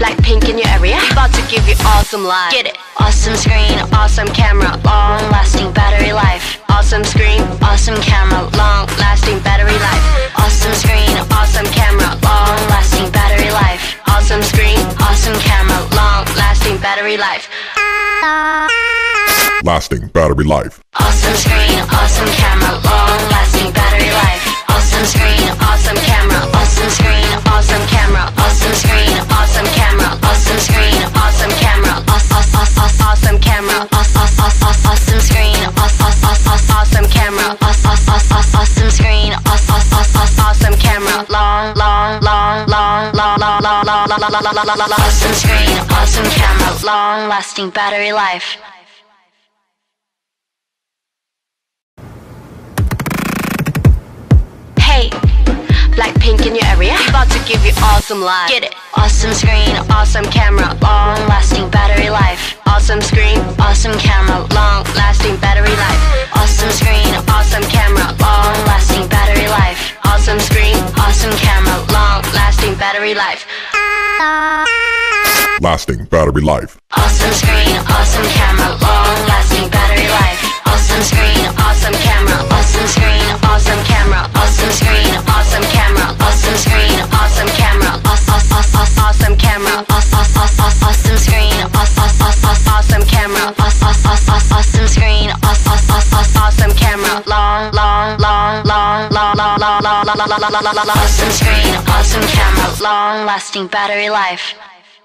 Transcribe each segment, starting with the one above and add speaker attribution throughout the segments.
Speaker 1: BLACKPINK in your area, about to give you awesome life. Get it? Awesome screen, awesome camera, long-lasting battery life. Awesome screen, awesome camera, long-lasting battery life. Awesome screen, awesome camera, long-lasting battery life. Awesome screen, awesome camera, long-lasting battery life.
Speaker 2: Lasting battery life.
Speaker 1: Awesome screen, awesome camera, long-lasting battery life. Awesome screen, awesome camera, awesome screen, awesome camera, awesome screen, awesome camera, awesome screen, awesome camera, awesome camera, awesome screen, awesome camera, awesome screen, awesome camera, awesome screen, awesome camera, long-lasting battery life. BLACKPINK in your area, about to give you awesome life. Get it? Awesome screen, awesome camera, long-lasting battery life. Awesome screen, awesome camera, long-lasting battery life. Awesome screen, awesome camera, long-lasting battery life. Awesome screen, awesome camera, long-lasting battery life.
Speaker 2: Lasting battery life.
Speaker 1: Awesome screen, awesome camera, long-lasting battery life. Awesome screen, awesome camera, awesome screen, awesome camera, awesome screen, awesome camera, awesome screen, awesome camera, awesome camera, awesome screen, awesome camera, awesome screen, awesome camera, awesome screen, awesome camera, long-lasting battery life.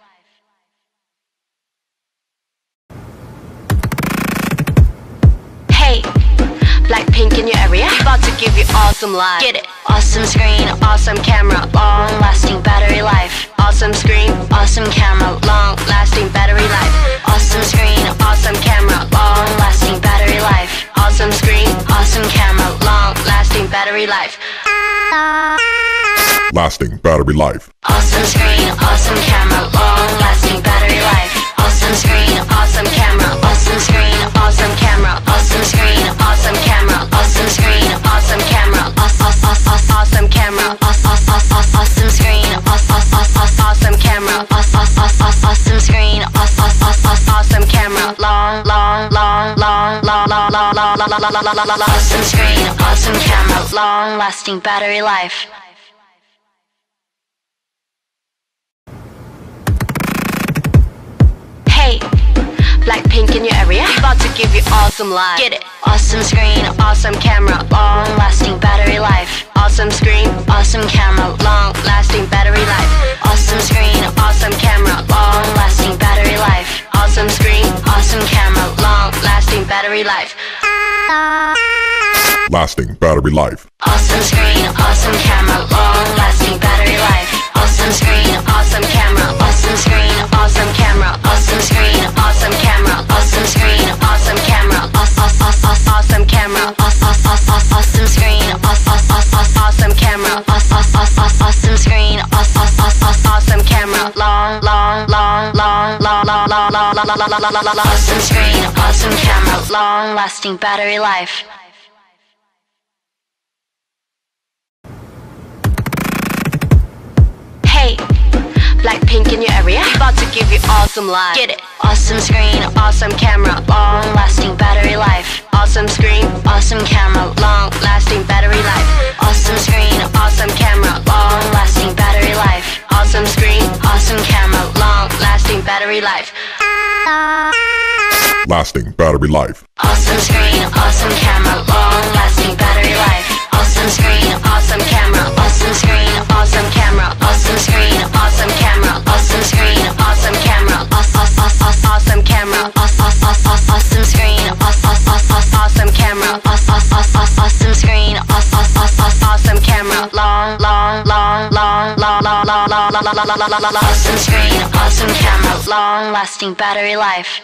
Speaker 1: BLACKPINK in your area, about to give you awesome life. Get it? Awesome screen, awesome camera, long-lasting battery life. Awesome screen, awesome camera, long-lasting battery life. Awesome screen, awesome camera, long-lasting battery life. Awesome screen, awesome camera, long-lasting battery life.
Speaker 2: Lasting battery life.
Speaker 1: Awesome screen, awesome camera, long-lasting battery life. Awesome screen, awesome camera, awesome screen, awesome camera, awesome screen, awesome camera, awesome screen, awesome camera, awesome camera, awesome screen, awesome camera, awesome screen, awesome camera, awesome screen, awesome camera, long-lasting battery life. BLACKPINK in your area, about to give you awesome life. Get it? Awesome screen, awesome camera, long-lasting battery life. Awesome screen, awesome camera, long-lasting battery life. Awesome screen, awesome camera, long-lasting battery life. Awesome screen, awesome camera, long-lasting battery life.
Speaker 2: Lasting battery life.
Speaker 1: Awesome screen, awesome camera, long-lasting battery life. Awesome screen, awesome camera, awesome screen, awesome camera, awesome screen, awesome camera, awesome screen, awesome camera, awesome camera, awesome screen, awesome camera, awesome screen, awesome camera, awesome screen, awesome camera, long-lasting battery life. BLACKPINK in your area, about to give you awesome life. Get it? Awesome screen, awesome camera, long-lasting battery life. Awesome screen, awesome camera, long-lasting battery life. Awesome screen, awesome camera, long-lasting battery life. Awesome screen, awesome camera, long-lasting battery life.
Speaker 2: Lasting battery life.
Speaker 1: Awesome screen, awesome camera, long-lasting battery life. Awesome screen, awesome camera, awesome screen, awesome camera, awesome screen, awesome camera, awesome screen, awesome camera, awesome camera, awesome screen, awesome camera, awesome screen, awesome camera, awesome screen, awesome camera, long-lasting battery life.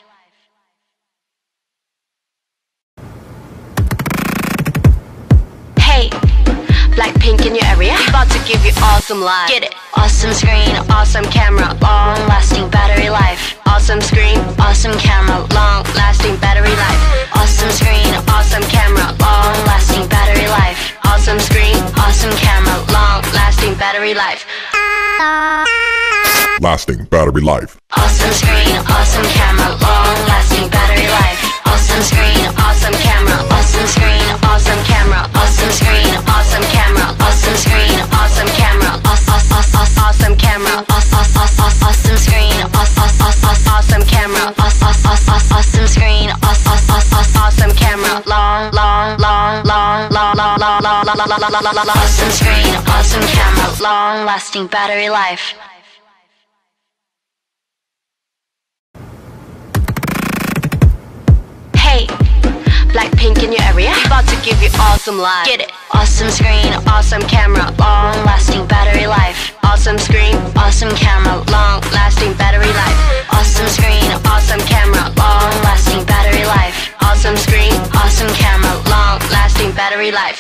Speaker 1: BLACKPINK in your area, about to give you awesome life. Get it? Awesome screen, awesome camera, long-lasting battery life. Awesome screen, awesome camera, long-lasting battery life. Awesome screen, awesome camera, long-lasting battery life. Awesome screen, awesome camera, long-lasting battery life.
Speaker 2: Lasting battery life.
Speaker 1: Awesome screen, awesome camera, long lasting battery life. Awesome screen, awesome camera, awesome screen, awesome camera, awesome screen, awesome camera, awesome screen, awesome camera, awesome camera, awesome screen, awesome camera, awesome screen, awesome camera, awesome screen, awesome camera, long lasting battery life. Hey, BLACKPINK in your area, about to give you awesome life. Get it? Awesome screen, awesome camera, long lasting battery life. Awesome screen, awesome camera, long lasting battery life. Awesome screen, awesome camera, long lasting battery life. Awesome screen, awesome camera, long lasting battery life.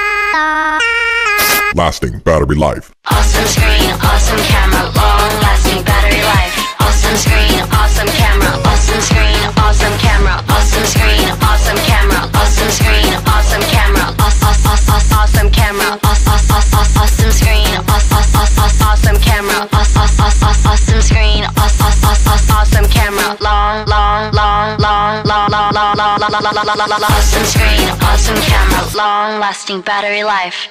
Speaker 2: Lasting battery life.
Speaker 1: Awesome screen, awesome camera, long lasting battery life. Awesome screen, awesome camera, awesome screen, awesome camera, awesome screen, awesome camera, awesome screen, awesome camera, awesome camera, awesome screen, awesome camera, awesome screen, awesome camera, awesome screen, awesome camera, long lasting battery life.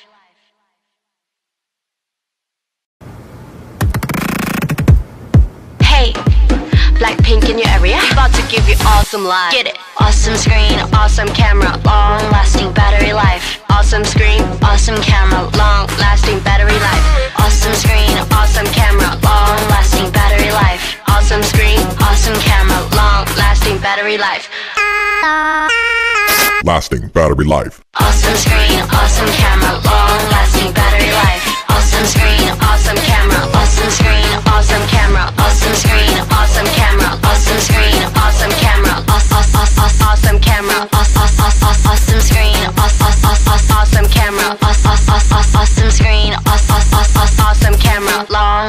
Speaker 1: Hey, BLACKPINK in your area, about to give you awesome life. Get it? Awesome screen, awesome camera, long lasting battery life. Awesome screen, awesome camera, long lasting battery life. Awesome screen, awesome camera, long lasting battery life. Awesome screen, awesome camera, long lasting battery life.
Speaker 2: Lasting battery life.
Speaker 1: Awesome screen, awesome camera, long lasting battery life. Awesome screen, awesome camera, awesome screen, awesome camera, awesome screen, awesome camera, awesome screen, awesome camera, awesome camera, awesome screen, awesome camera, awesome screen, awesome camera,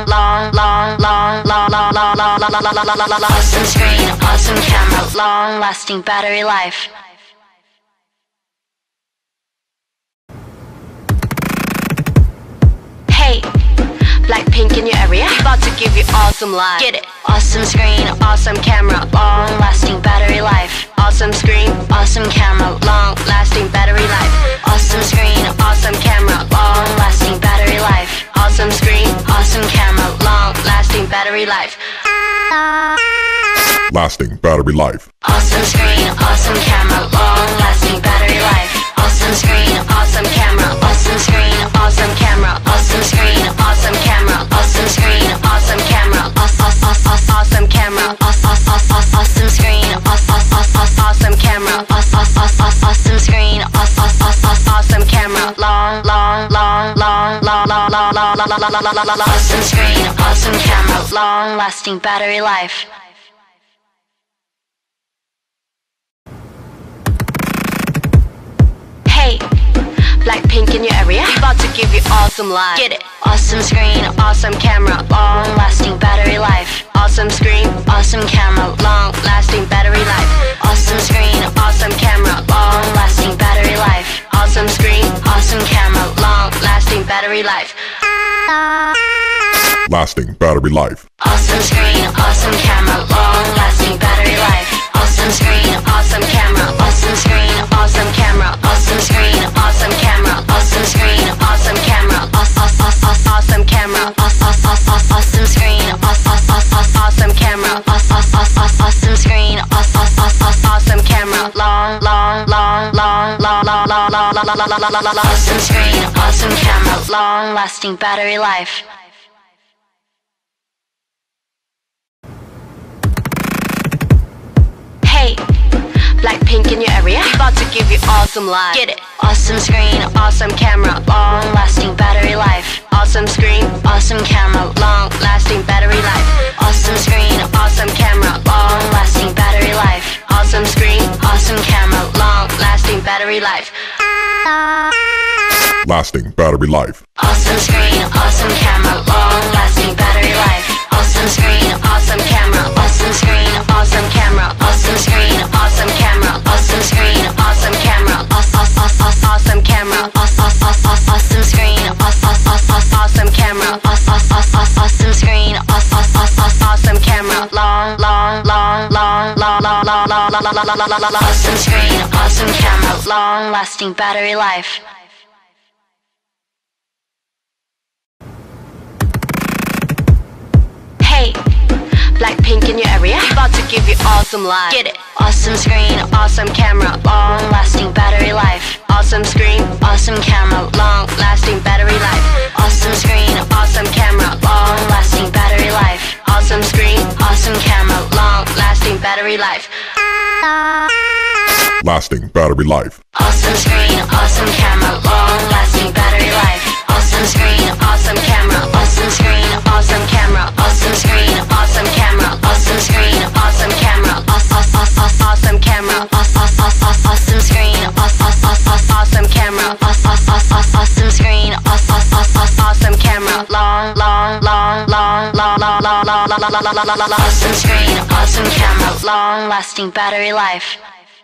Speaker 1: awesome screen, awesome camera, long lasting battery life. Hey, BLACKPINK in your area, about to give you awesome life. Get it? Awesome screen, awesome camera, long lasting battery life. Awesome screen, awesome camera, long lasting battery life. Awesome screen, awesome camera, long lasting battery life. Awesome screen, awesome camera, long lasting battery life.
Speaker 2: Lasting battery life.
Speaker 1: Awesome screen, awesome camera, long lasting battery life. Awesome screen, awesome camera, awesome screen, awesome camera, awesome screen, awesome camera, awesome screen, awesome camera, awesome camera, awesome screen, awesome camera, awesome screen, awesome camera, awesome screen, awesome camera, long lasting battery life. Hey, BLACKPINK in your area, about to give you awesome life. Get it? Awesome screen, awesome camera, long lasting battery life. Awesome screen, awesome camera, long lasting battery life. Awesome screen, awesome camera, long lasting battery life. Awesome screen, awesome camera, long lasting battery life.
Speaker 2: Lasting battery life.
Speaker 1: Awesome screen, awesome camera, long lasting battery life. Awesome screen, awesome camera, awesome screen, awesome camera, awesome screen, awesome camera, awesome screen, awesome camera, awesome camera, awesome screen, awesome camera, awesome screen, awesome camera, awesome screen, awesome camera, long lasting battery life. Hey, BLACKPINK in your area, about to give you awesome life. Get it? Awesome screen, awesome camera, long lasting battery life. Awesome screen, awesome camera, long lasting battery life. Awesome screen, awesome camera, long lasting battery life. Awesome screen, awesome camera, long lasting battery life.
Speaker 2: Lasting battery life.
Speaker 1: Awesome screen, awesome camera, long lasting battery life. Awesome screen, awesome camera, awesome screen, awesome camera, awesome screen, awesome camera, awesome screen, awesome camera, awesome camera, awesome screen, awesome camera, awesome screen, Awesome screen, awesome camera, long-lasting battery life. Hey, BLACKPINK in your area, about to give you awesome life. Get it? Awesome screen, awesome camera, long-lasting battery life. Awesome screen, awesome camera, long-lasting battery life. Awesome screen, awesome camera, long-lasting battery life. Awesome screen, awesome camera, long-lasting battery life.
Speaker 2: Lasting battery life.
Speaker 1: Awesome screen, awesome camera, long-lasting battery life. Awesome screen, awesome camera, awesome screen, awesome camera, awesome screen, awesome camera, awesome screen, awesome camera, awesome camera, awesome screen, awesome camera, awesome screen, awesome camera, long, awesome screen, awesome camera, long-lasting battery life.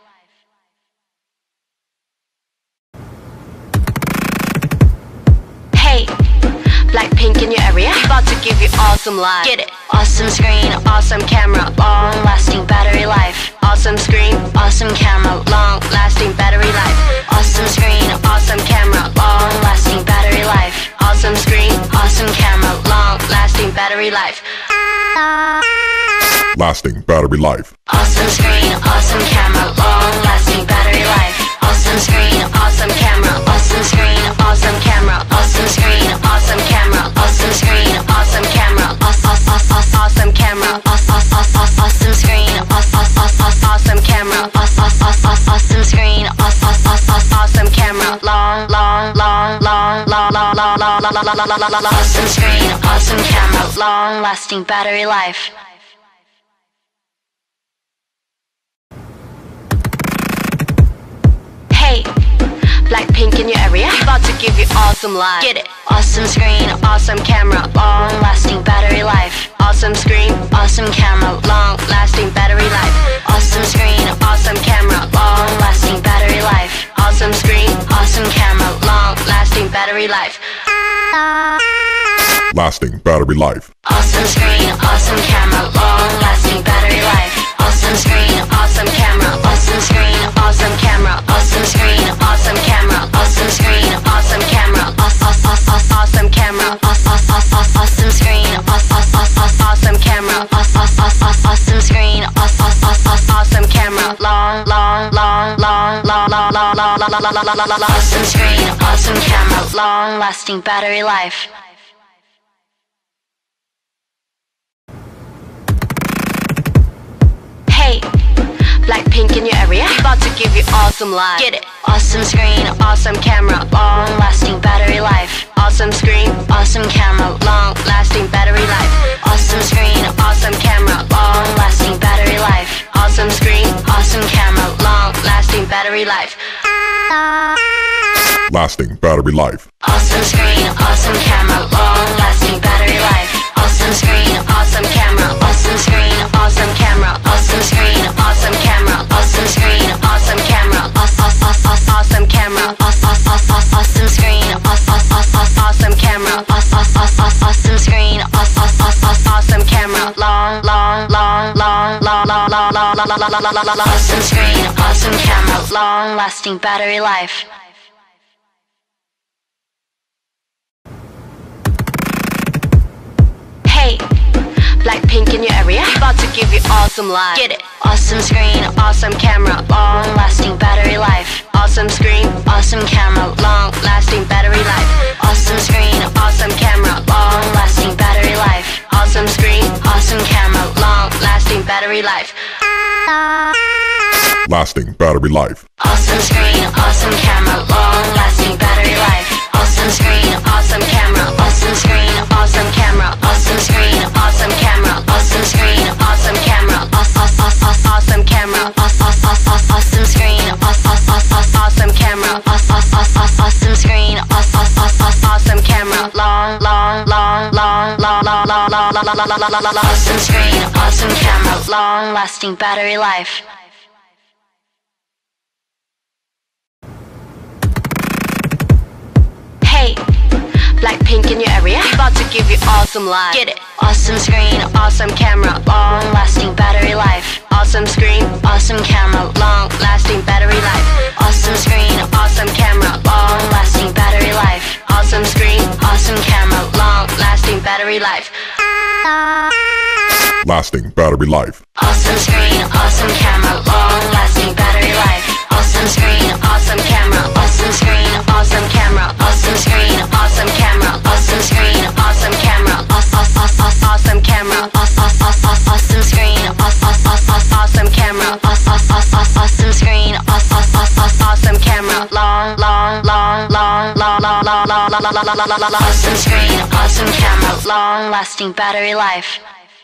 Speaker 1: Hey, BLACKPINK in your area, about to give you awesome life. Get it? Awesome screen, awesome camera, long-lasting battery life. Awesome screen, awesome camera, long-lasting battery life. Awesome screen, awesome camera, long-lasting battery life. Awesome screen, awesome camera, long-lasting battery life.
Speaker 2: Lasting battery life.
Speaker 1: Awesome screen, awesome camera, long-lasting battery life. Awesome screen, awesome camera, awesome screen, awesome camera, awesome screen, awesome camera, awesome screen, awesome camera, awesome camera, awesome screen, awesome camera, awesome screen, awesome camera, awesome screen, awesome camera, long-lasting battery life. Hey, BLACKPINK in your area, about to give you awesome life. Get it? Awesome screen, awesome camera, long-lasting battery life. Awesome screen, awesome camera, long-lasting battery life. Awesome screen, awesome camera, long-lasting battery life. Awesome screen, awesome camera, long-lasting battery life.
Speaker 2: Lasting battery life.
Speaker 1: Awesome screen, awesome camera, long-lasting battery life. Awesome screen, awesome camera, awesome screen, awesome camera, awesome screen, awesome camera, awesome screen, awesome camera, awesome camera, awesome screen, awesome camera, awesome screen, awesome camera, awesome screen, awesome camera, long-lasting battery life. Hey, BLACKPINK in your area, about to give you awesome life. Get it? Awesome screen, awesome camera, long-lasting battery life. Awesome screen, awesome camera, long-lasting battery life. Awesome screen, awesome camera, long-lasting battery life. Awesome screen, awesome camera, long-lasting battery life.
Speaker 2: Lasting battery life.
Speaker 1: Awesome screen, awesome camera, long-lasting battery life. Awesome screen, awesome camera, awesome screen, awesome camera, awesome screen, awesome camera, awesome screen, awesome camera, awesome camera, awesome screen, awesome camera, awesome screen, awesome camera, awesome screen, awesome camera, long-lasting battery life. Hey, BLACKPINK in your area, about to give you awesome life. Get it? Awesome screen, awesome camera, long-lasting battery life. Awesome screen, awesome camera, long-lasting battery life. Awesome screen, awesome camera, long-lasting battery life. Awesome screen, awesome camera, long-lasting battery life.
Speaker 2: Lasting battery life.
Speaker 1: Awesome screen, awesome camera, long-lasting battery life. Awesome screen, awesome camera, awesome screen, awesome camera, awesome screen, awesome camera, awesome screen, awesome camera, awesome camera, awesome screen, awesome camera, awesome screen, awesome camera, awesome screen, awesome camera, long-lasting battery life. Hey, BLACKPINK in your area, about to give you awesome life. Get it? Awesome screen, awesome camera, long lasting battery life. Awesome screen, awesome camera, long lasting battery life. Awesome screen, awesome camera, long lasting battery life. Awesome screen, awesome camera, long lasting battery life.
Speaker 2: Lasting battery life.
Speaker 1: Awesome screen, awesome camera, long lasting battery life. Awesome screen, awesome camera, awesome screen, awesome camera, awesome screen, awesome camera, awesome screen, awesome camera, awesome camera, awesome screen, awesome camera, awesome screen, awesome camera, awesome screen, awesome camera, long lasting battery life.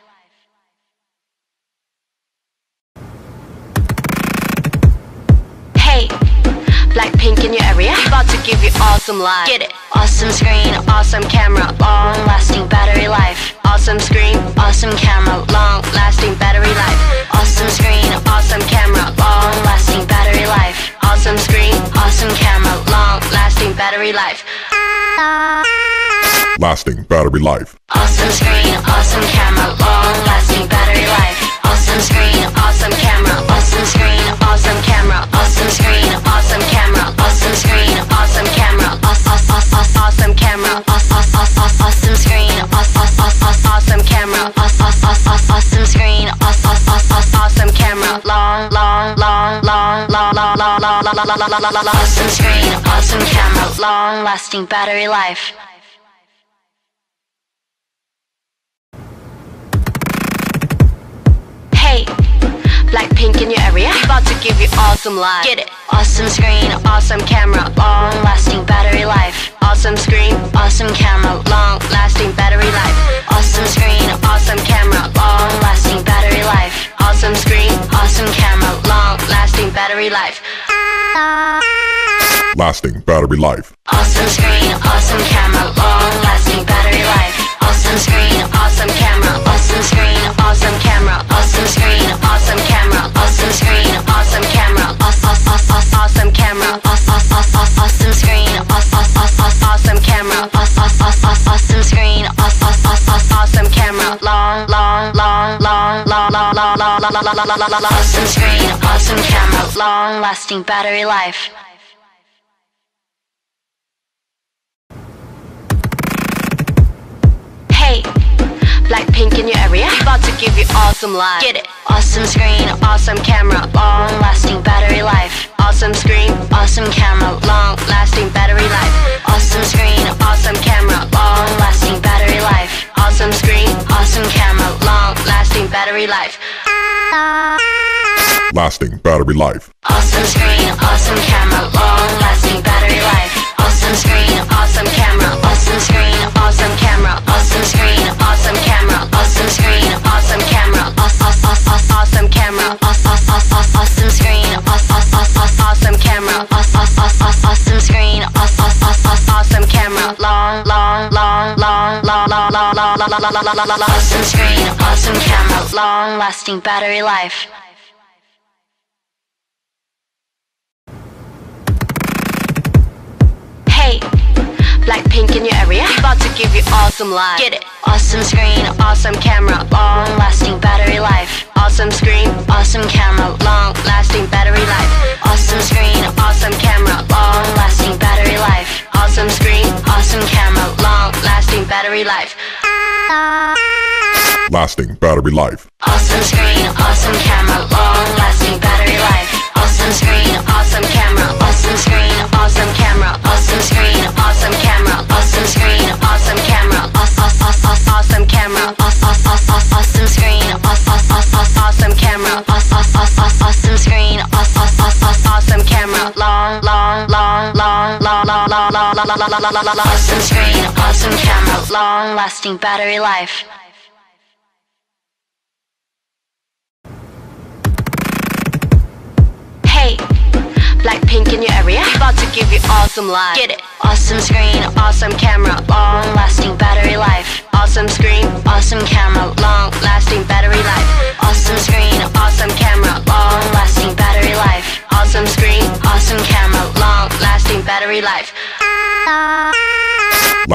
Speaker 1: BLACKPINK in your area, about to give you awesome life. Get it? Awesome screen, awesome camera, long lasting battery life. Awesome screen, awesome camera, long lasting battery life. Awesome screen, awesome camera, long lasting battery life. Awesome screen, awesome camera, long lasting battery life.
Speaker 2: Lasting battery life.
Speaker 1: Awesome screen, awesome camera, long lasting battery life. Awesome screen, awesome camera, awesome screen, awesome camera, awesome screen, awesome camera, awesome screen, awesome camera, awesome camera, awesome screen, awesome camera, awesome screen, awesome camera, long awesome screen, awesome camera, long lasting battery life. BLACKPINK in your area, about to give you awesome life. Get it? Awesome screen, awesome camera, long lasting battery life. Awesome screen, awesome camera, long lasting battery life. Awesome screen, awesome camera, long lasting battery life. Awesome screen, awesome camera, long lasting battery life.
Speaker 2: Lasting battery life.
Speaker 1: Awesome screen, awesome camera, long lasting battery life. Awesome screen, awesome camera, awesome screen, awesome camera, awesome screen, awesome camera, awesome screen, awesome camera, awesome camera, awesome screen, awesome camera, awesome screen, awesome camera, long awesome screen, awesome camera, long lasting battery life. BLACKPINK in your area, about to give you awesome life. Get it? Awesome screen, awesome camera, long lasting battery life. Awesome screen, awesome camera, long lasting battery life. Awesome screen, awesome camera, long lasting battery life. Awesome screen, awesome camera, long lasting battery life.
Speaker 2: Lasting battery life.
Speaker 1: Awesome screen, awesome camera, long lasting battery life. Awesome screen, awesome camera, awesome screen, awesome camera, awesome screen, awesome camera, awesome screen, awesome camera, awesome camera, awesome screen, awesome camera, awesome screen, awesome camera, long awesome screen, awesome camera, long lasting battery life. BLACKPINK in your area, about to give you awesome life. Get it? Awesome screen, awesome camera, long lasting battery life. Awesome screen, awesome camera, long lasting battery life. Awesome screen, awesome camera, long lasting battery life. Awesome screen, awesome camera, long lasting battery life.
Speaker 2: Lasting battery life.
Speaker 1: Awesome screen, awesome camera, long lasting battery life. Awesome screen, awesome camera, awesome screen, awesome camera, awesome screen, awesome camera, awesome screen, awesome camera, awesome camera, awesome screen, awesome camera, awesome screen, awesome camera, long awesome screen, awesome camera, long lasting battery life. BLACKPINK in your area, about to give you awesome life. Get it? Awesome screen, awesome camera, long lasting battery life. Awesome screen, awesome camera, long lasting battery life. Awesome screen, awesome camera, long lasting battery life. Awesome screen, awesome camera, long lasting battery life.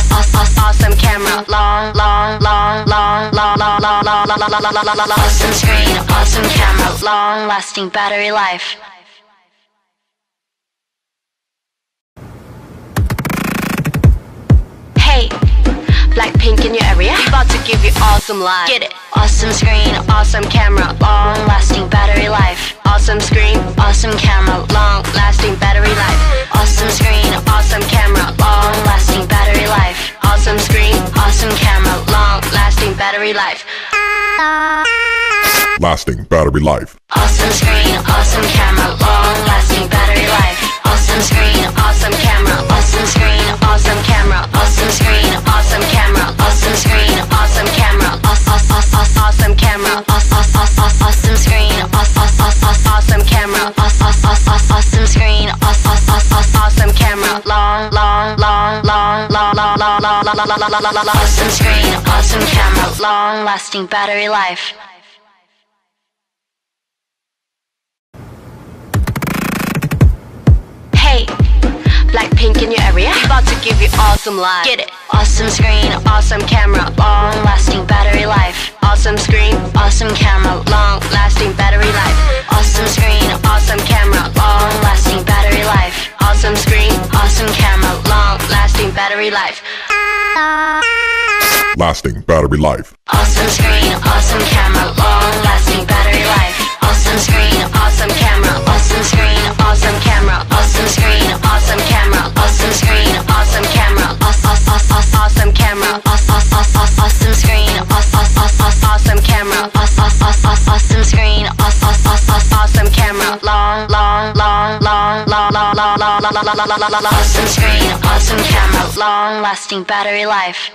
Speaker 1: awesome camera, long, awesome screen, awesome camera, long lasting battery life. Hey, BLACKPINK in your area, about to give you awesome life. Get it? Awesome screen, awesome camera, long lasting battery life. Awesome screen, awesome camera, long lasting battery life. Awesome screen, awesome camera, long lasting battery life. Awesome screen, awesome camera, long lasting battery life.
Speaker 2: Lasting battery life.
Speaker 1: Awesome screen, awesome camera, long lasting battery life. Awesome screen, awesome camera, awesome screen, awesome camera, awesome screen, awesome camera, awesome screen, awesome camera, awesome camera, awesome screen, awesome camera, awesome screen, awesome Awesome screen, awesome camera, long-lasting battery life. Hey, BLACKPINK in your area, about to give you awesome life. Get it? Awesome screen, awesome camera, long-lasting battery life. Awesome screen, awesome camera, long-lasting battery life. Awesome screen, awesome camera, long-lasting battery life. Awesome screen, awesome camera, long-lasting battery life.
Speaker 2: Lasting battery life.
Speaker 1: Awesome screen, awesome camera, long-lasting battery life. Awesome screen, awesome camera, awesome screen, awesome camera, awesome screen, awesome camera, awesome screen, awesome camera, awesome camera, awesome screen, awesome camera, awesome screen, awesome camera, awesome screen, awesome camera, long-lasting battery life.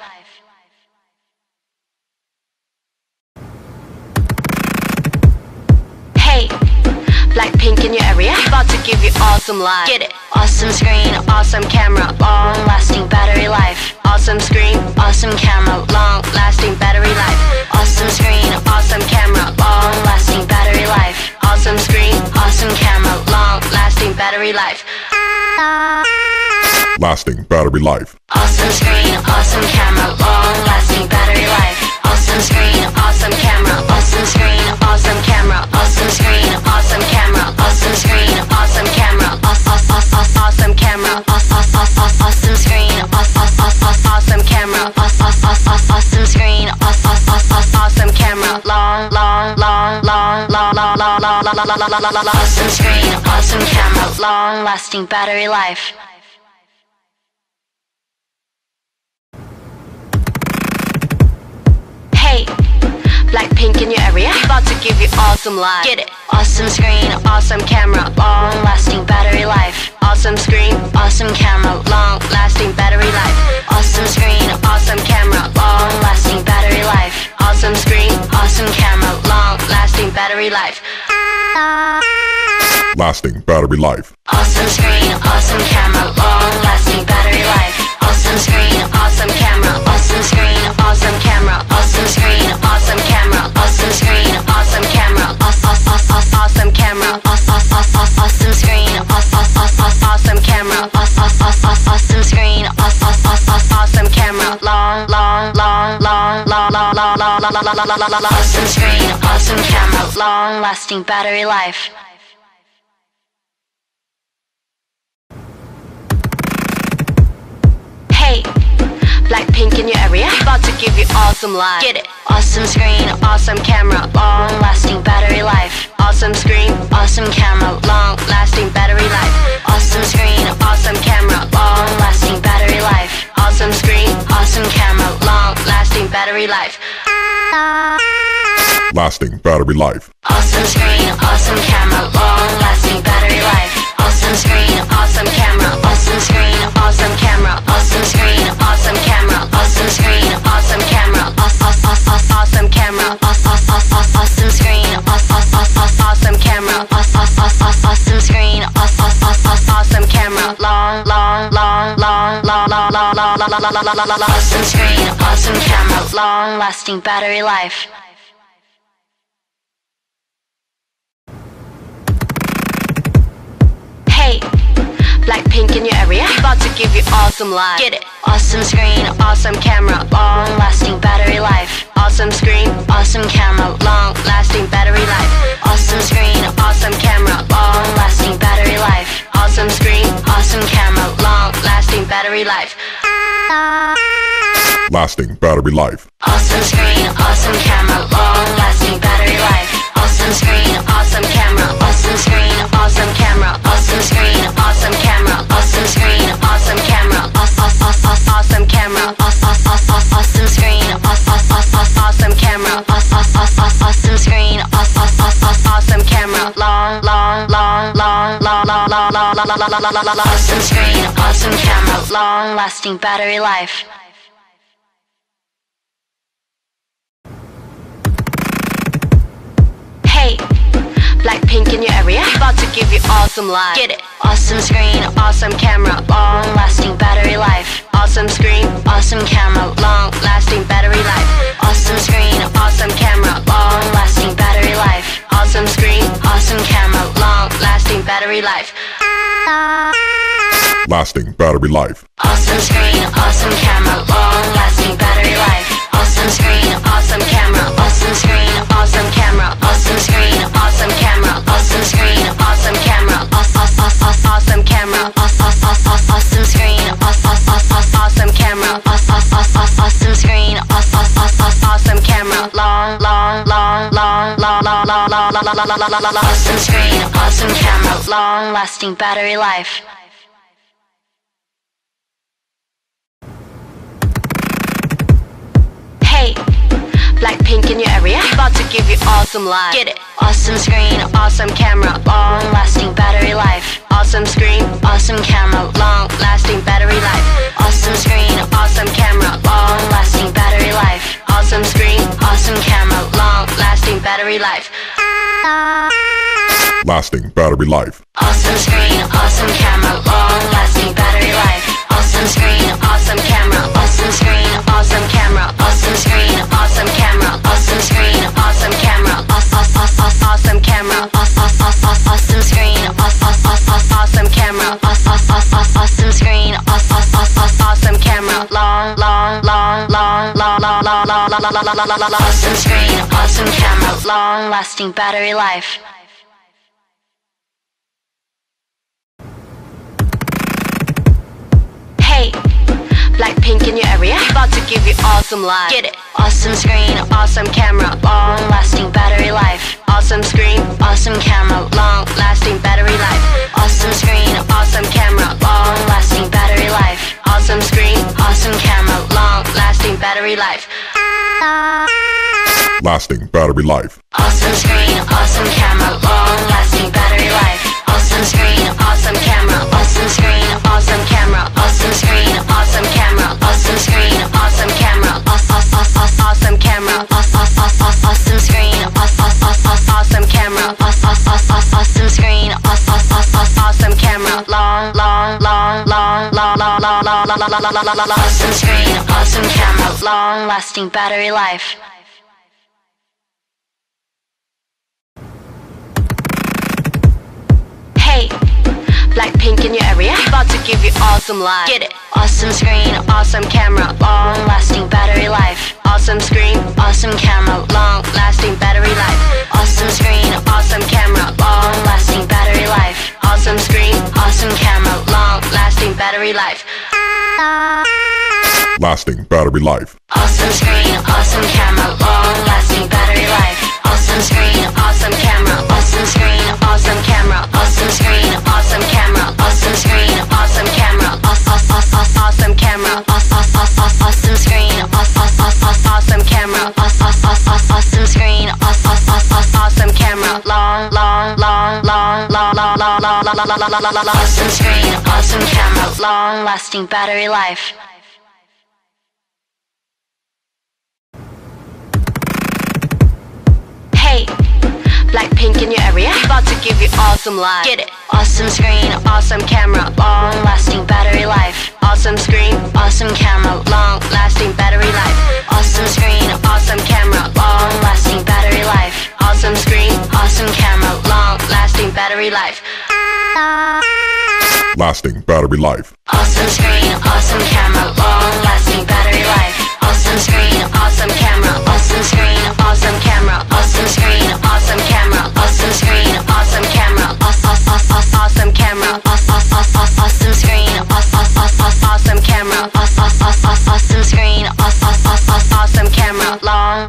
Speaker 1: Hey, BLACKPINK in your area, about to give you awesome life. Get it? Awesome screen, awesome camera, long-lasting battery life. Awesome screen, awesome camera, long-lasting battery life. Awesome screen, awesome camera, long-lasting battery life. Awesome screen, awesome camera, long-lasting battery life.
Speaker 2: Lasting battery life.
Speaker 1: Awesome screen, awesome camera, long-lasting battery life. Awesome screen, awesome camera, awesome screen, awesome camera, awesome screen, awesome camera, awesome screen, awesome camera, awesome camera, awesome screen, awesome camera, awesome screen, awesome camera, awesome screen, awesome camera, long-lasting battery life. Hey, BLACKPINK in your area, about to give you awesome life. Get it? Awesome screen, awesome camera, long-lasting battery life. Awesome screen, awesome camera, long-lasting battery life. Awesome screen, awesome camera, long-lasting battery life. Awesome screen, awesome camera, long-lasting battery life.
Speaker 2: Lasting battery life.
Speaker 1: Awesome screen, awesome camera, long-lasting battery life. Awesome screen, awesome camera, awesome screen, awesome camera, awesome screen, awesome camera, awesome screen, awesome camera, awesome camera, awesome screen, awesome camera, awesome screen, awesome camera, awesome screen, awesome camera, long-lasting battery life. Hey, BLACKPINK in your area, about to give you awesome life. Get it? Awesome screen, awesome camera, long-lasting battery life. Awesome screen, awesome camera, long-lasting battery life. Awesome screen, awesome camera, long-lasting battery life. Awesome screen, awesome camera, long-lasting battery life.
Speaker 2: Lasting battery life.
Speaker 1: Awesome screen, awesome camera, long-lasting battery life. Awesome screen, awesome camera, awesome screen, awesome camera, awesome screen, awesome camera, awesome screen, awesome camera, awesome camera, awesome screen, awesome camera, awesome screen, awesome camera, awesome screen, awesome camera, long-lasting battery life. Hey, BLACKPINK in your area, about to give you awesome life. Get it? Awesome screen, awesome camera, long-lasting battery life. Awesome screen, awesome camera, long-lasting battery life. Awesome screen, awesome camera, long-lasting battery life. Awesome screen, awesome camera, long-lasting battery life.
Speaker 2: Lasting battery life.
Speaker 1: Awesome screen, awesome camera, long-lasting battery life. Awesome screen, awesome camera, awesome screen, awesome camera, awesome screen, awesome camera, awesome screen, awesome camera, awesome camera, awesome screen, awesome camera, awesome screen, awesome camera, awesome screen, awesome camera, long-lasting battery life. Hey, BLACKPINK in your area, about to give you awesome life. Get it? Awesome screen, awesome camera, long-lasting battery life. Awesome screen, awesome camera, life.
Speaker 2: Lasting battery life.
Speaker 1: Awesome screen, awesome camera, long lasting battery life. Awesome screen, awesome camera, awesome screen, awesome camera, awesome screen, awesome camera, awesome screen, awesome camera, awesome camera, awesome screen, awesome camera, awesome screen, awesome camera, long awesome screen, awesome camera, long lasting battery life. Hey, BLACKPINK in your area, about to give you awesome life. Get it? Awesome screen, awesome camera, long lasting battery life. Awesome screen, awesome camera, long lasting battery life. Awesome screen, awesome camera, long lasting battery life. Awesome screen, awesome camera, long lasting battery life.
Speaker 2: Lasting battery life.
Speaker 1: Awesome screen, awesome camera, long lasting battery life. Awesome screen, awesome camera, awesome screen, awesome camera, awesome screen, awesome camera, awesome screen, awesome camera, awesome camera, awesome screen, awesome camera, awesome screen, awesome camera, long awesome screen, awesome camera, long lasting battery life. Hey, BLACKPINK in your area, about to give you awesome life. Get it? Awesome screen, awesome camera, long lasting battery life. Awesome screen, awesome camera, long lasting battery life. Awesome screen, awesome camera, long lasting battery life. Awesome screen, awesome camera, long lasting battery life.
Speaker 2: Lasting battery life.
Speaker 1: Awesome screen, awesome camera, long lasting battery life. Awesome screen, awesome camera, awesome screen, awesome camera, awesome screen, awesome camera, awesome screen, awesome camera, awesome camera, awesome screen, awesome camera, awesome screen, awesome camera, long awesome screen, awesome camera, long lasting battery life. Hey, BLACKPINK in your area, about to give you awesome life. Get it? Awesome screen, awesome camera, long lasting battery life. Awesome screen, awesome camera, long lasting battery life. Awesome screen, awesome camera, long lasting battery life. Awesome screen, awesome camera, long lasting battery life.
Speaker 2: Lasting battery life.
Speaker 1: Awesome screen, awesome camera, long lasting battery life. Awesome screen, awesome camera, awesome screen, awesome camera, awesome screen, awesome camera, awesome screen, awesome camera, awesome camera, awesome screen, awesome camera, awesome screen, awesome camera, long awesome screen, awesome camera, long lasting battery life. Hey, BLACKPINK in your area, about to give you awesome life. Get it? Awesome screen, awesome camera, long lasting battery life. Awesome screen, awesome camera, long lasting battery life. Awesome screen, awesome camera, long lasting battery life. Awesome screen, awesome camera, long lasting battery life.
Speaker 2: Lasting battery life.
Speaker 1: Awesome screen, awesome camera, long lasting battery life. Awesome screen, awesome camera, awesome screen, awesome camera, awesome screen, awesome camera, awesome screen, awesome camera, awesome camera, awesome screen, awesome camera, awesome screen, awesome camera, long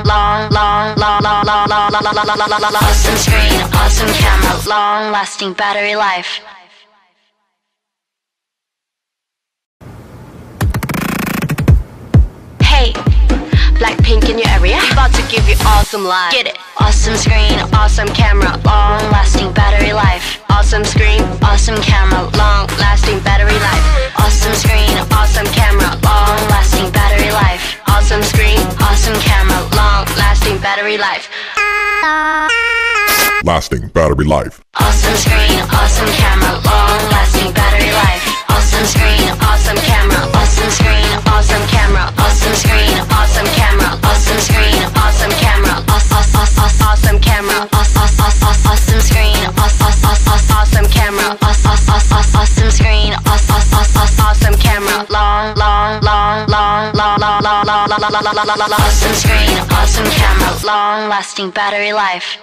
Speaker 1: awesome screen, awesome camera, long lasting battery life. Hey, BLACKPINK in your area, about to give you awesome life. Get it? Awesome screen, awesome camera, long lasting battery life. Awesome screen, awesome camera, long lasting battery life. Awesome screen, awesome camera, long lasting battery life. Awesome screen, awesome camera, long lasting battery life.
Speaker 2: Lasting battery life.
Speaker 1: Awesome screen, awesome camera, long lasting battery life. Awesome screen, awesome camera, awesome screen, awesome camera, awesome screen, awesome camera, awesome screen, awesome camera, awesome camera, awesome screen, awesome camera. Awesome screen, awesome camera, long-lasting battery life.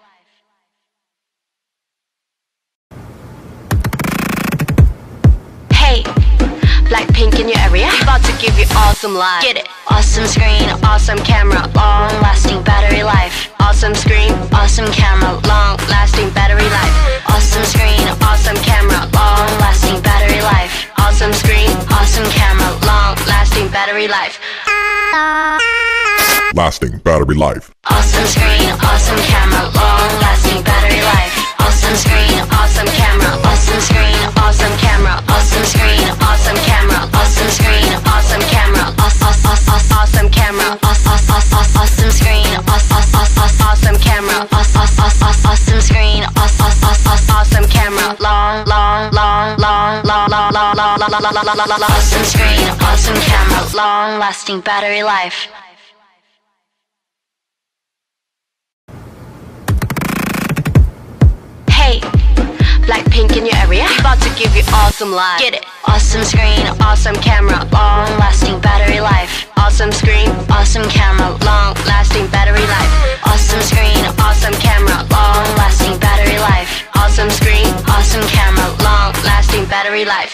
Speaker 1: Hey, BLACKPINK in your area, about to give you awesome life. Get it? Awesome screen, awesome camera, long-lasting battery life. Awesome screen, awesome camera, long-lasting battery life. Awesome screen, awesome camera, long-lasting battery life. Awesome screen, awesome camera, long-lasting battery life.
Speaker 2: Lasting battery life.
Speaker 1: Awesome screen, awesome camera, long-lasting battery life. Awesome screen, awesome camera, awesome screen, awesome camera, awesome screen, awesome camera, awesome screen, awesome camera, awesome camera, awesome screen, awesome camera, awesome screen, awesome camera, awesome screen, awesome camera, long-lasting battery life. Hey, BLACKPINK in your area, about to give you awesome life. Get it? Awesome screen, awesome camera, long-lasting battery life. Awesome screen, awesome camera, long-lasting battery life. Awesome screen, awesome camera, long-lasting battery life. Awesome screen, awesome camera, long-lasting battery life.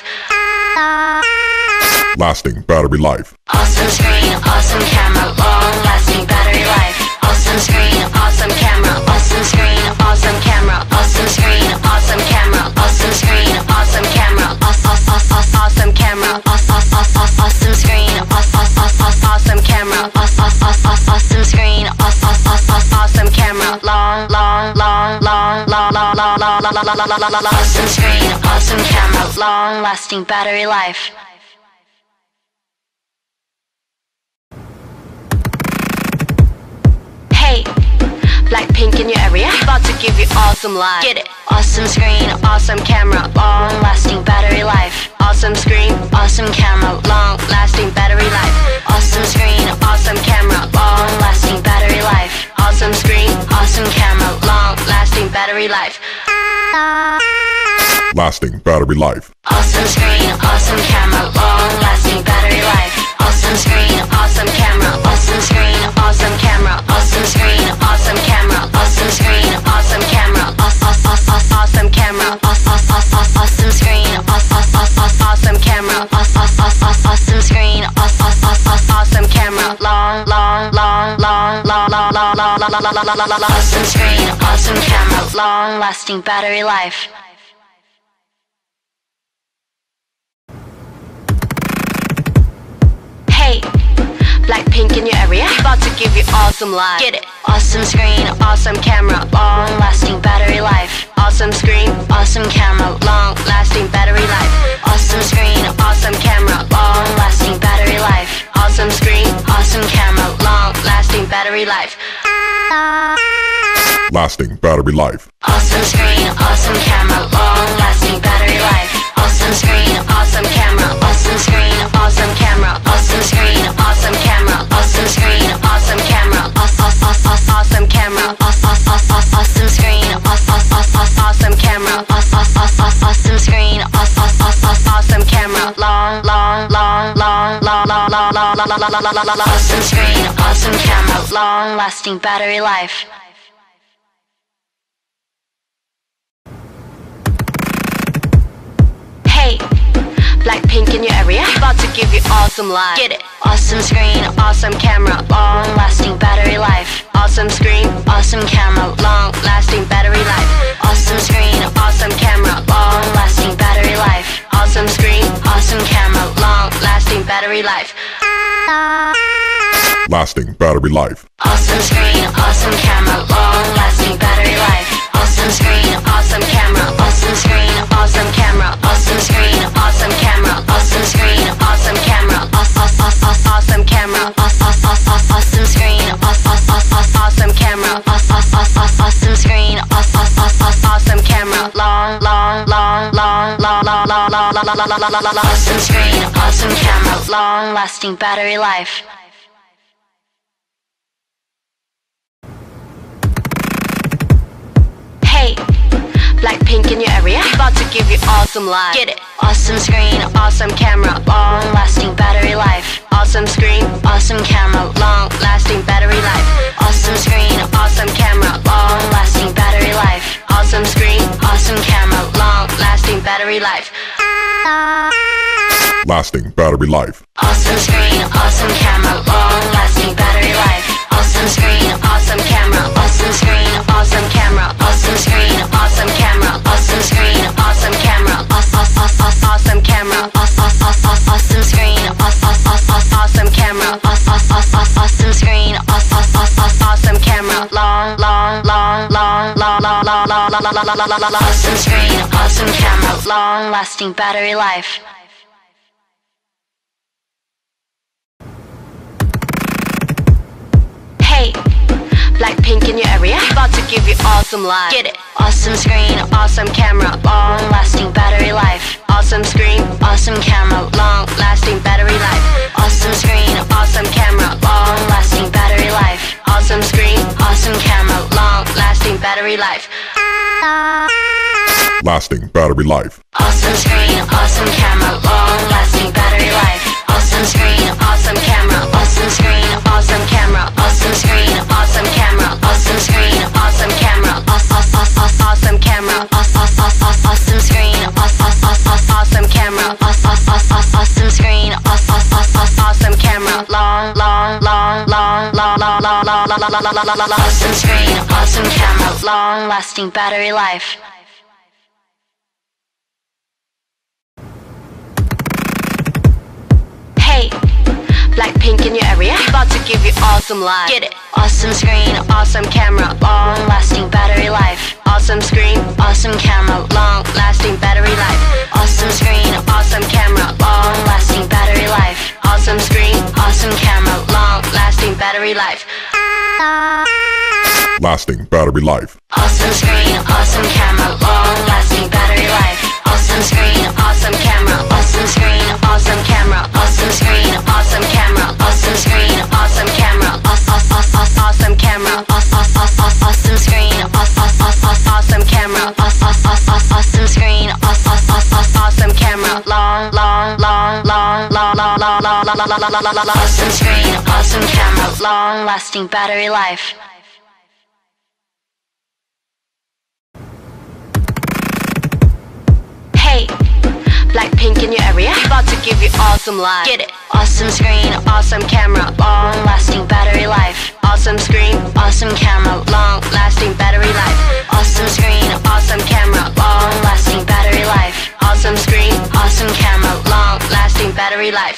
Speaker 2: Lasting battery life.
Speaker 1: Awesome screen, awesome camera, long-lasting battery life. Awesome screen, awesome camera, awesome screen, awesome camera, awesome screen, awesome camera, awesome screen, awesome camera, awesome camera, awesome screen, awesome camera, awesome screen, awesome camera, awesome screen, awesome camera, long-lasting battery life. Hey, BLACKPINK in your area, about to give you awesome life. Get it? Awesome screen, awesome camera, long-lasting battery life. Awesome screen, awesome camera, long-lasting battery life. Awesome screen, awesome camera, long-lasting battery life. Awesome screen, awesome camera, long-lasting battery life.
Speaker 2: Lasting battery life.
Speaker 1: Awesome screen, awesome camera, long-lasting battery life. Awesome screen, awesome camera, awesome screen, awesome camera, awesome screen, awesome camera, awesome screen, awesome camera, awesome camera, awesome screen, awesome camera, awesome screen, awesome camera, awesome screen, awesome camera, long-lasting battery life. Hey, BLACKPINK in your area, about to give you awesome life. Get it? Awesome screen, awesome camera, long-lasting battery life. Awesome screen, awesome camera, long-lasting battery life. Awesome screen, awesome camera, long-lasting battery life. Awesome screen, awesome camera, long-lasting battery life.
Speaker 2: Lasting battery life.
Speaker 1: Awesome screen, awesome camera, long-lasting battery life. Awesome screen, awesome camera, awesome screen, awesome camera, awesome screen, awesome camera, awesome screen, awesome camera, awesome camera, awesome screen, awesome camera, awesome screen, awesome camera, awesome screen, awesome camera, long-lasting battery life. Hey, BLACKPINK in your area, about to give you awesome life. Get it? Awesome screen, awesome camera, long-lasting battery life. Awesome screen, awesome camera, long-lasting battery life. Awesome screen, awesome camera, long-lasting battery life. Awesome screen, awesome camera, long-lasting battery life.
Speaker 2: Lasting battery life.
Speaker 1: Awesome screen, awesome camera, long-lasting battery life. Awesome screen, awesome camera, awesome screen, awesome camera, awesome screen, awesome camera, awesome screen, awesome camera, awesome camera, awesome screen, awesome camera, awesome screen, awesome camera, awesome screen, awesome camera, long-lasting battery life. Hey, BLACKPINK in your area, about to give you awesome life. Get it? Awesome screen, awesome camera, long-lasting battery life. awesome screen, awesome camera, long lasting battery life. Awesome screen, awesome camera, long lasting battery life. Awesome screen, awesome camera, long lasting battery life.
Speaker 2: Lasting battery life.
Speaker 1: Awesome screen, awesome camera, long lasting battery life. Awesome screen, awesome camera, awesome screen, awesome camera, awesome screen, awesome camera, awesome screen, awesome camera, awesome camera, awesome screen, awesome camera, awesome screen, awesome camera, long awesome screen, awesome camera, long lasting battery life. Hey, BLACKPINK in your area, about to give you awesome life. Get it? Awesome screen, awesome camera, long lasting battery life. Awesome screen, awesome camera, long lasting battery life. Awesome screen, awesome camera, long lasting battery life. Awesome screen, awesome camera, long lasting battery life.
Speaker 2: Lasting battery life.
Speaker 1: Awesome screen, awesome camera, long lasting battery life. Awesome screen, awesome camera, awesome screen, awesome camera, awesome screen, awesome camera, awesome screen, awesome camera, awesome camera, awesome screen, awesome camera, awesome screen, awesome camera, long awesome screen, awesome camera, long lasting battery life. Hey, BLACKPINK in your area, about to give you awesome life. Get it? Awesome screen, awesome camera, long lasting battery life. Awesome screen, awesome camera, long lasting battery life. Awesome screen, awesome camera, long lasting battery life. Awesome screen, awesome camera, long lasting battery life.
Speaker 2: Lasting battery life.
Speaker 1: Awesome screen, awesome camera, long lasting battery life. Awesome screen, awesome camera, awesome screen, awesome camera, awesome screen, awesome camera, awesome screen, awesome camera, awesome camera, awesome screen, awesome camera, awesome screen, awesome camera, long awesome screen, awesome camera, long lasting battery life. Hey, BLACKPINK in your area, about to give you awesome life. Get it? Awesome screen, awesome camera, long lasting battery life. Awesome screen, awesome camera, long lasting battery life. Awesome screen, awesome camera, long lasting battery life. Awesome screen, awesome camera, long lasting battery life.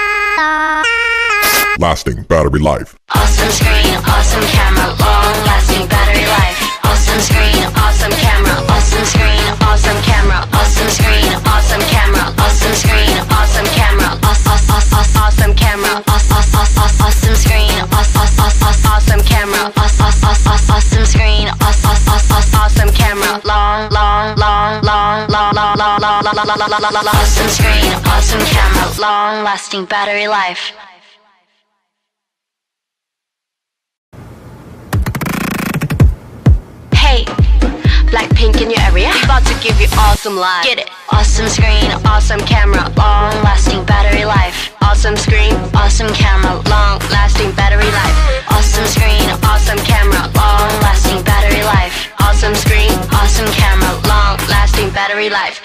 Speaker 2: Lasting battery life.
Speaker 1: Awesome screen, awesome camera, long lasting battery life. Awesome screen, awesome camera, awesome screen, awesome camera, awesome screen, awesome camera, awesome screen, awesome camera, awesome camera, awesome screen, awesome camera, awesome screen, awesome camera, long awesome screen, awesome camera, long lasting battery life. Hey, BLACKPINK in your area, about to give you awesome life. Get it? Awesome screen, awesome camera, long lasting battery life. Awesome screen, awesome camera, long lasting battery life. Awesome screen, awesome camera, long lasting battery life. Awesome screen, awesome camera, long lasting battery life.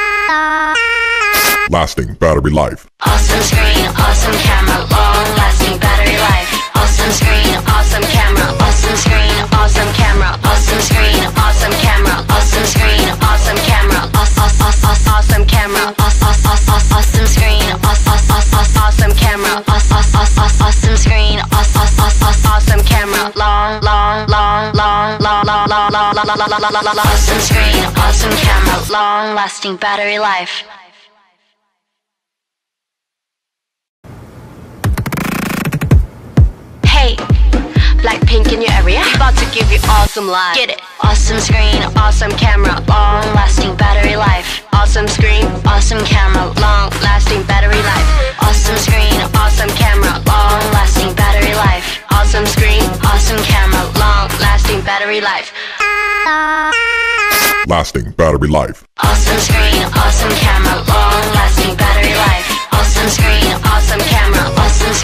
Speaker 2: Lasting battery life.
Speaker 1: Awesome screen, awesome camera, long lasting battery life. Awesome screen, awesome camera, awesome screen, awesome camera, awesome screen, awesome camera, awesome screen, awesome camera, awesome camera, awesome screen, awesome camera, awesome screen, awesome camera, long awesome screen, awesome camera, long lasting battery life. Hey, BLACKPINK in your area, about to give you awesome life. Get it? Awesome screen, awesome camera, long lasting battery life. Awesome screen, awesome camera, long lasting battery life. Awesome screen, awesome camera, long lasting battery life. Awesome screen, awesome camera, long lasting battery life.
Speaker 2: Lasting battery life.
Speaker 1: Awesome screen, awesome camera, long lasting battery life. Awesome screen, awesome camera, awesome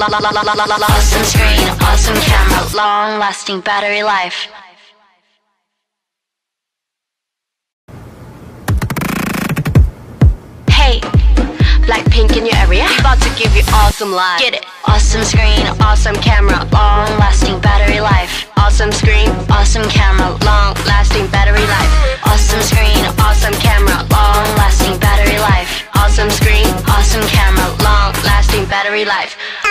Speaker 1: Awesome screen, awesome camera, long-lasting battery life. Hey, BLACKPINK in your area, about to give you awesome life. Get it? Awesome screen, awesome camera, long-lasting battery life. Awesome screen, awesome camera, long-lasting battery life. Awesome screen, awesome camera, long-lasting battery life. Awesome screen, awesome camera, long-lasting battery life.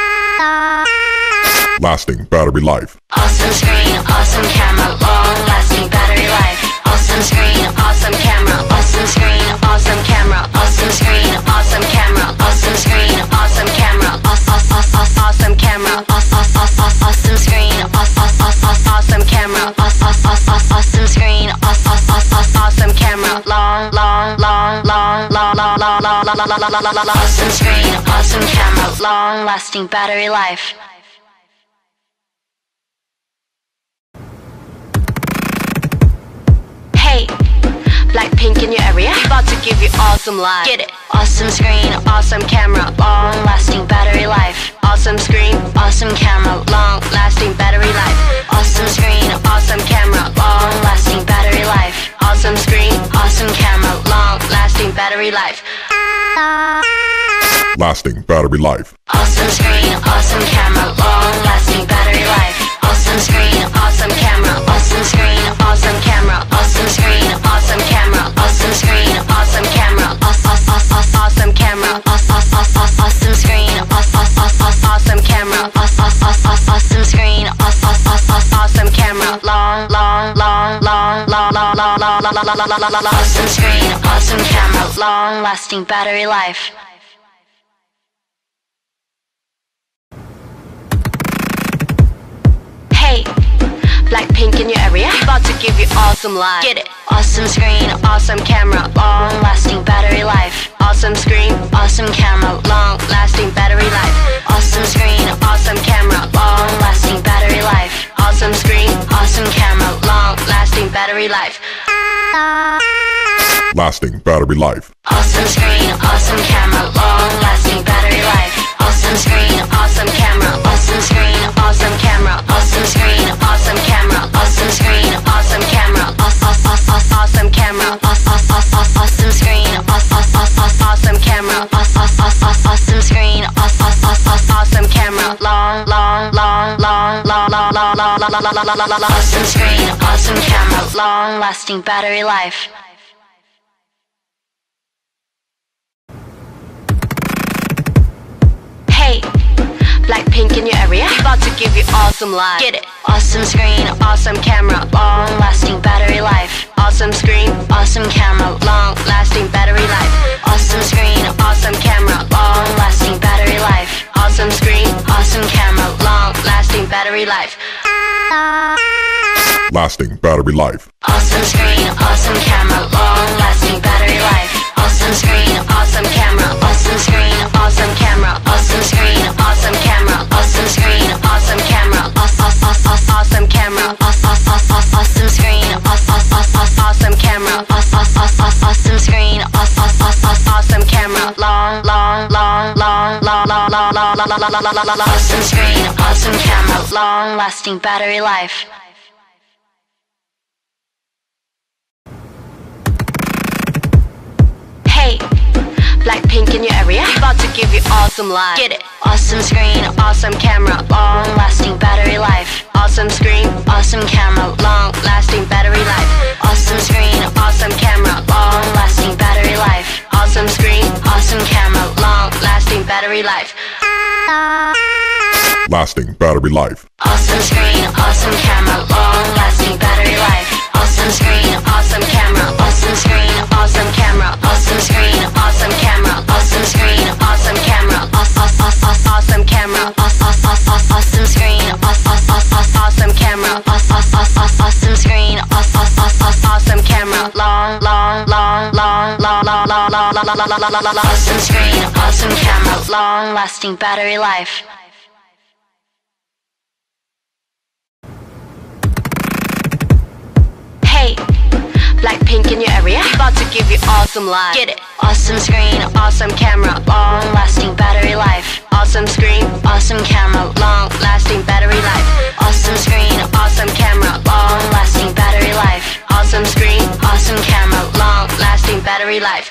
Speaker 2: Lasting battery life.
Speaker 1: Awesome screen, awesome camera, long-lasting battery life. Awesome screen, awesome camera, awesome screen, awesome camera, awesome screen, awesome camera, awesome screen, awesome camera, awesome camera, awesome screen, awesome camera, awesome screen, awesome camera, awesome screen, awesome camera, long-lasting battery life. Hey, BLACKPINK in your area, about to give you awesome life. Get it? Awesome screen, awesome camera, long-lasting battery life. Awesome screen, awesome camera, long-lasting battery life. Awesome screen, awesome camera, long-lasting battery life. Awesome screen, awesome camera, long-lasting battery life.
Speaker 2: Lasting battery life.
Speaker 1: Awesome screen, awesome camera, long-lasting battery life. Awesome screen, awesome camera, awesome screen, awesome camera, awesome screen, awesome camera, awesome screen, awesome camera, awesome camera, awesome screen, awesome camera, awesome screen, awesome camera, awesome screen, awesome camera, long-lasting battery life. Hey, BLACKPINK in your area, about to give you awesome life. Get it? Awesome screen, awesome camera, long-lasting battery life. Awesome screen, awesome camera, long-lasting battery life. Awesome screen, awesome camera, long-lasting battery life. Awesome screen, awesome camera, long-lasting battery life.
Speaker 2: Lasting battery life.
Speaker 1: Awesome screen, awesome camera, long-lasting battery life. Awesome screen, awesome camera, awesome screen, awesome camera, awesome screen, awesome camera, awesome screen, awesome camera, awesome camera, awesome screen, awesome camera, awesome screen, awesome camera, awesome screen, awesome camera, long-lasting battery life. Hey, BLACKPINK in your area, about to give you awesome life. Get it? Awesome screen, awesome camera, long-lasting battery life. Awesome screen, awesome camera, long-lasting battery life. Awesome screen, awesome camera, long-lasting battery life. Awesome screen, awesome camera, long-lasting battery life.
Speaker 2: Lasting battery life.
Speaker 1: Awesome screen, awesome camera, long-lasting battery life. Awesome screen, awesome camera, awesome screen, awesome camera, awesome screen, awesome camera, awesome screen, awesome camera, awesome camera, awesome screen, awesome camera, awesome screen, awesome camera, awesome screen, awesome camera, long-lasting battery life. Hey, BLACKPINK in your area, about to give you awesome life. Get it? Awesome screen, awesome camera, long-lasting battery life. Awesome screen, awesome camera, long-lasting battery life. Awesome screen, awesome camera, long-lasting battery life. Awesome screen, awesome camera, long-lasting battery life.
Speaker 2: Lasting battery life.
Speaker 1: Awesome screen, awesome camera, long-lasting battery life. Awesome screen, awesome camera, awesome screen, awesome camera, awesome screen, awesome camera, awesome screen, awesome camera, awesome camera, awesome screen, awesome camera, awesome screen, awesome camera, awesome screen, awesome camera, long-lasting battery life. Hey, BLACKPINK in your area, about to give you awesome life. Get it? Awesome screen, awesome camera, long-lasting battery life. Awesome screen, awesome camera, long-lasting battery life. Awesome screen, awesome camera, long-lasting battery life. Awesome screen, awesome camera, long-lasting battery life.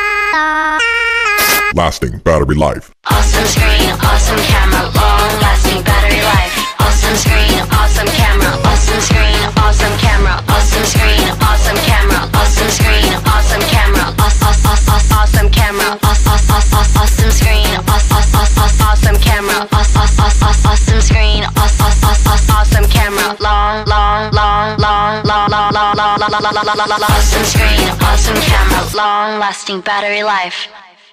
Speaker 2: Lasting battery life.
Speaker 1: Awesome screen, awesome camera, long-lasting battery life. Awesome screen, awesome camera, awesome screen, awesome camera, awesome screen, awesome camera, awesome screen, awesome camera, awesome camera, awesome screen, awesome camera, awesome screen, awesome camera, long, awesome screen, awesome camera, long-lasting battery life.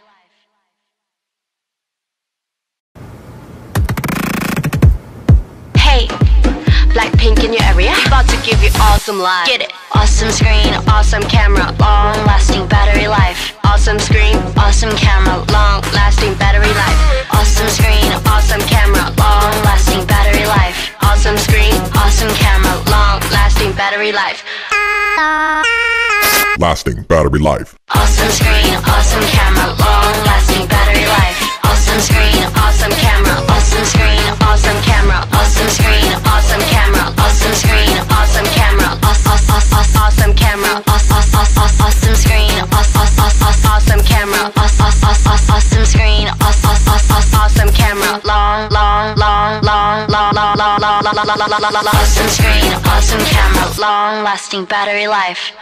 Speaker 1: BLACKPINK in your area, about to give you awesome life. Get it? Awesome screen, awesome camera, long-lasting battery life. Awesome screen, awesome camera, long-lasting battery life. Awesome screen, awesome camera, long-lasting battery life. Awesome screen, awesome camera, long-lasting battery life.
Speaker 2: Lasting battery life.
Speaker 1: Awesome screen, awesome camera, long-lasting battery life. Awesome screen, awesome camera, awesome screen, awesome camera, awesome screen, awesome camera, awesome screen, awesome camera, awesome camera, awesome screen, awesome camera, awesome screen, awesome camera, awesome screen, awesome camera, long-lasting battery life.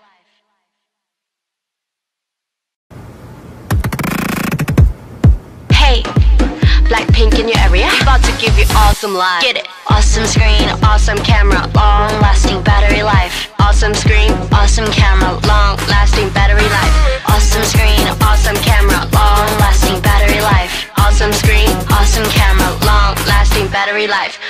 Speaker 1: BLACKPINK in your area, about to give you awesome life. Get it? Awesome screen, awesome camera, long-lasting battery life. Awesome screen, awesome camera, long-lasting battery life. Awesome screen, awesome camera, long-lasting battery life. Awesome screen, awesome camera, long-lasting battery life.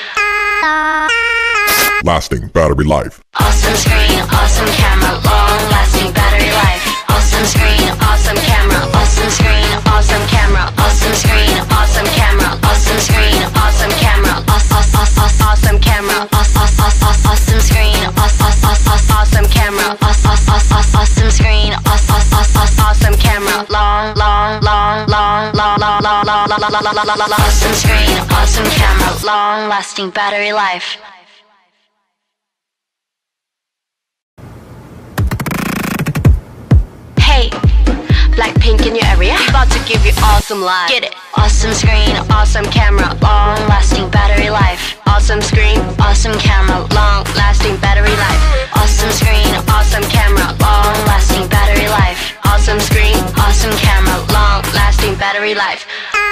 Speaker 2: Lasting battery life.
Speaker 1: Awesome screen, awesome camera, long-lasting battery life. Awesome screen, awesome camera, awesome screen, awesome camera, awesome screen, awesome camera, awesome screen, awesome camera, awesome camera, awesome screen, awesome camera, awesome screen, awesome camera, awesome screen, awesome camera, long-lasting battery life. BLACKPINK in your area, about to give you awesome life. Get it? Awesome screen, awesome camera, long-lasting battery life. Awesome screen, awesome camera, long-lasting battery life. Awesome screen, awesome camera, long-lasting battery life. Awesome screen, awesome camera, long-lasting battery life.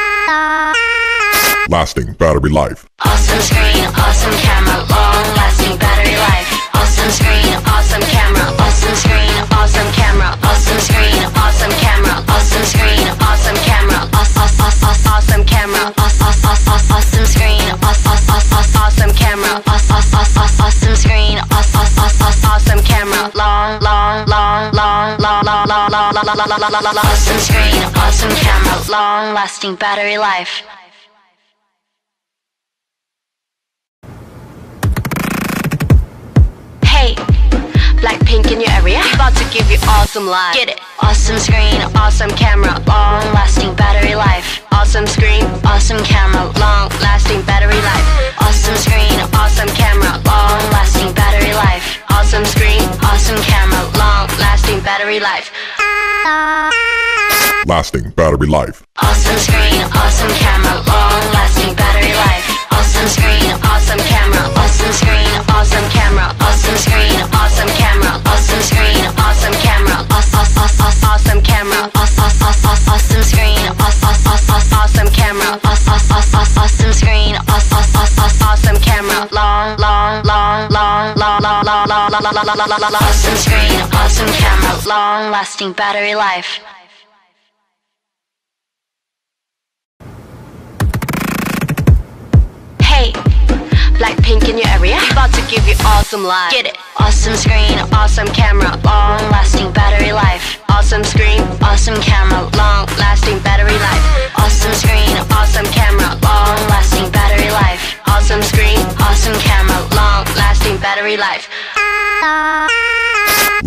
Speaker 2: Lasting battery life.
Speaker 1: Awesome screen, awesome camera, long-lasting battery life. Awesome screen, awesome camera, awesome screen, awesome camera, awesome screen, awesome camera, awesome screen, awesome camera, awesome camera, awesome screen, awesome camera, awesome screen, awesome camera, awesome screen, awesome camera, long-lasting battery life. BLACKPINK in your area, about to give you awesome life. Get it? Awesome screen, awesome camera, long-lasting battery life. Awesome screen, awesome camera, long-lasting battery life. Awesome screen, awesome camera, long-lasting battery life. Awesome screen, awesome camera, long-lasting battery life.
Speaker 2: Lasting battery life.
Speaker 1: Awesome screen, awesome camera, long-lasting battery life. Awesome screen, awesome camera, awesome screen, awesome camera, awesome screen, awesome camera, awesome screen, awesome camera, awesome camera, awesome screen, awesome camera, awesome screen, awesome camera, awesome screen, awesome camera, long-lasting battery life. BLACKPINK in your area, about to give you awesome life. Get it? Awesome screen, awesome camera, long-lasting battery life. Awesome screen, awesome camera, long-lasting battery life. Awesome screen, awesome camera, long-lasting battery life. Awesome screen, awesome camera, long-lasting battery life.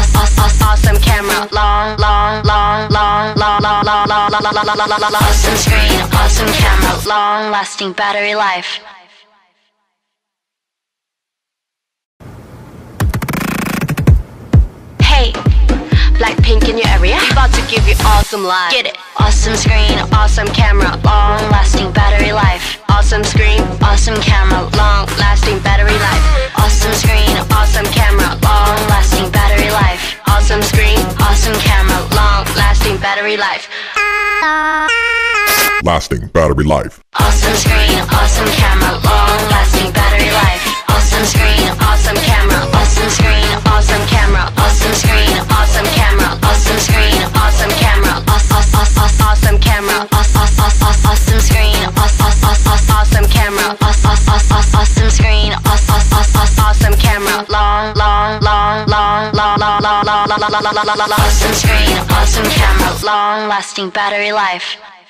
Speaker 1: awesome camera, long, long, long, long, long, long, long, long, long, long, long, long, awesome screen, awesome camera, long lasting battery life. Hey, BLACKPINK in your area, we about to give you awesome life. Get it? Awesome screen, awesome camera, long lasting battery life. Awesome screen, awesome camera, long lasting battery life. Awesome screen, awesome camera, long lasting battery life. Awesome screen, awesome camera, long lasting battery life.
Speaker 2: Lasting battery life.
Speaker 1: Awesome screen, awesome camera, long lasting battery life. Awesome screen, awesome camera, awesome screen, awesome camera, awesome screen, awesome camera, awesome screen, awesome camera, awesome camera, awesome screen, awesome camera, awesome screen, Awesome screen, awesome camera, long lasting battery life.